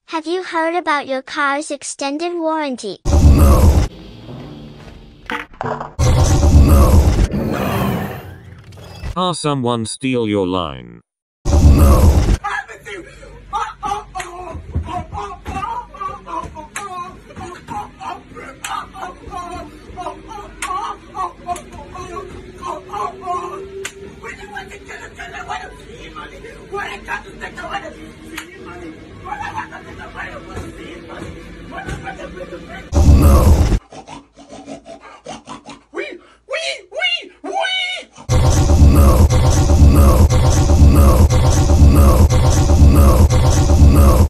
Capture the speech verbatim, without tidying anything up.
Have you heard about your car's extended warranty? No. No. No. Ah, someone steal your line. No. When you want to kill a killer, what a money? Where I got to take the